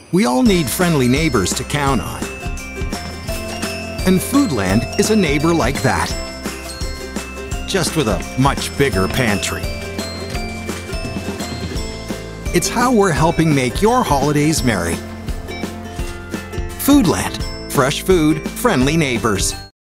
We all need friendly neighbors to count on. And Foodland is a neighbor like that. Just with a much bigger pantry. It's how we're helping make your holidays merry. Foodland. Fresh food, friendly neighbors.